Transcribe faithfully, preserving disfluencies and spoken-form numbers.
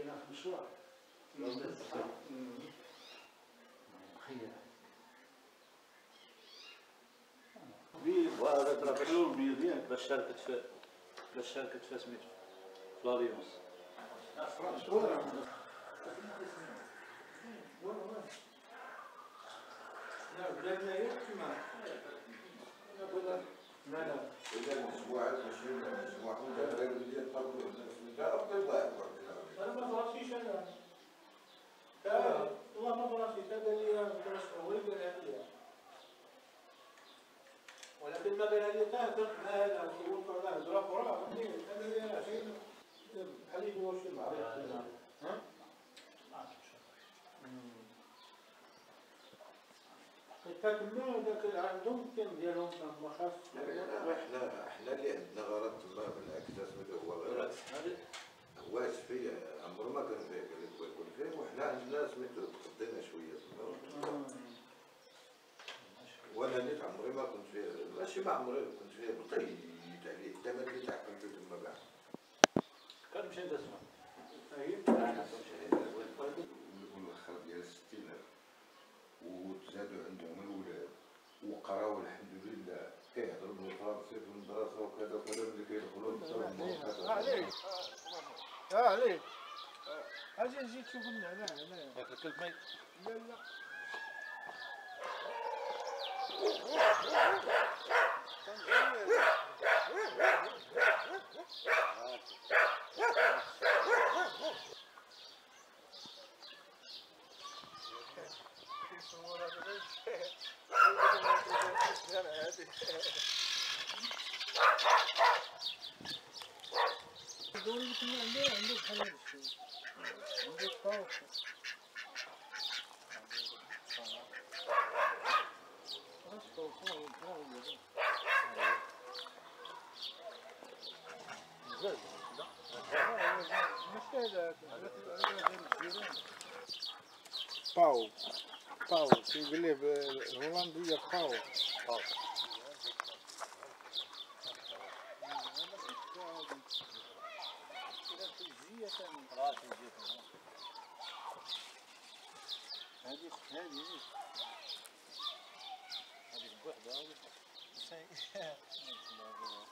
كاينه في المشروع. بيض وهذا راه حلول بيض ياك باش شاركت في باش شاركت في سميتو في لاليونس. لا بلادنا هي كما لا لا إذا مجموعة ماشي مجموعة غير اللي يطلبوا الناس أفضل واحد أنا ما فراسيش أنا تا والله ما فراسيش هذا اللي درس هو اللي قالها لي ولكن ما قالها لي تا درت مع هذا وصورت على هذا راه فهمتني هذا اللي أنا شايف بحال يديروا شي معرفة ها كتما داك عندهم كان ديالهم ما خاص احنا احنا اللي عندنا غلط تما بالعكس سميتو هو غير هو فيه عمرو ما كان فيه قال لك يكون فيه وحنا عندنا سميتو تقدينا شويه تما وانا نيت عمري ما كنت فيه ماشي ما عمري كنت فيه بقيت عليه حتى ما اللي تعقلت تما كاع كان مشى نسمع اييه انا كنت والاخر ديال الستينات وتزادوا عندهم الولاد وقراو الحمد لله كيهضروا بالفرنسي في المدرسه وكذا وكذا ملي كيدخلوا للدار عليك اه عليك اجي نجي تشوف هنا هنا ياك الكلب ميت لا لا يقول لك عنده عنده بحال هذا الشيء عنده طاوح خلاص طاوح هو هو زاد لا مش هذا باو باو كيقول ليه بالهولندية باو باو هذه هذه هذه بوحدها